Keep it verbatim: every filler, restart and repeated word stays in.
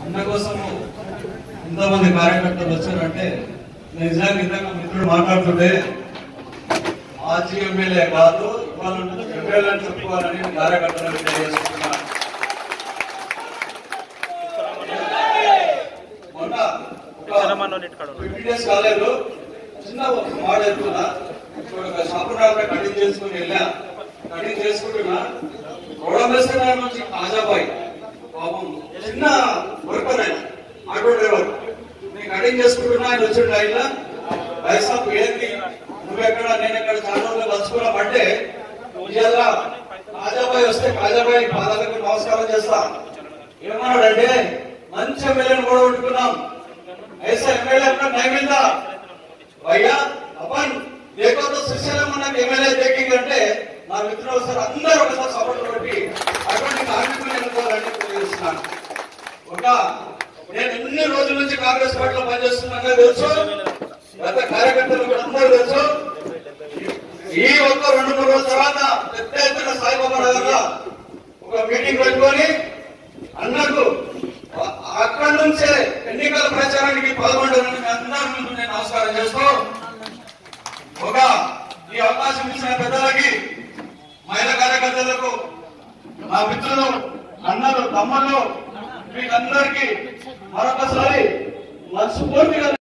అన్న కోసము ఇంతమంది కార్యకర్తలు వచ్చారంటే నిజంగా ఇందాక మిత్రుడు మాట్లాడుతుంటే మాజీ ఎమ్మెల్యే కాదు ఇవాళ ఎమ్మెల్యే అని చెప్పుకోవాలని కార్యకర్తలకు తెలియజేస్తున్నా. మొన్న ఫిఫ్టీ డేస్ కాలేదు చిన్న మాట చెప్తున్నా, ఒక షాపురాగా కటింగ్ చేసుకుని వెళ్ళా. కటింగ్ చేసుకుంటున్నా రోడమేశ్వర నుంచి కాజాబాయి పాపం చిన్న వర్కర్ ఆయన ఆటో డ్రైవర్. నేను కటింగ్ చేసుకుంటున్నా, ఆయన వచ్చిండు ఆయన వైసాప్ ఏంటి నువ్వెక్కడ నేనెక్కడ చాలా రోజులు కలుసుకున్నాం అంటే ఇవాళ కాజాబాయి వస్తే కాజాబాయి పాదాలకు నమస్కారం చేస్తా. ఏమన్నాడంటే మంచి ఎమ్మెల్యేని కూడా ఉంటున్నాం, ऐसा एमएलए अपना नहीं मिलता भैया अपन देखो तो శ్రీశైలం మన ఎమ్మెల్యే దేకింగ్ అంటే నా మిత్రులు సార్ అందరూ ఒకసారి సపోర్ట్ కొట్టి అటువంటి కార్మికులు ఎన్నుకోవాలని తెలియజేస్తున్నాను. ఒక నేను ఎన్ని రోజుల నుంచి కాంగ్రెస్ పార్టీలో పనిచేస్తున్నానో తెలుసు, గత కార్యకర్తలు కూడా అందరూ తెలుసు. ఈ ఒక్క రెండు మూడు రోజుల తర్వాత పెద్ద ఎత్తున సాయిబాబా నగర్లో ఒక మీటింగ్ పెట్టుకొని అన్నకు అక్కడి నుంచే ఎన్నికల ప్రచారానికి పాల్గొనడానికి అందరి ముందు నేను నమస్కారం చేస్తూ ఒక ఈ అవకాశం ఇచ్చిన పెద్దలకి, మహిళా కార్యకర్తలకు, నా మిత్రులు, అన్నలు, తమ్ముళ్ళు, మీకందరికీ మరొకసారి మనస్ఫూర్తిగా